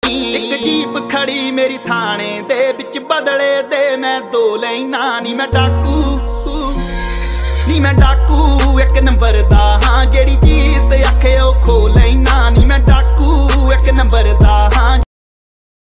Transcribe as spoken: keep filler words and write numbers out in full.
एक जीप खड़ी मेरी थाने दे बिच बदले दे मैं दो लैना नी मैं डाकू नी मैं डाकू एक नंबर दा हाँ जेड़ी चीज आखे ओ खो लैना नी मैं डाकू एक नंबर दा हाँ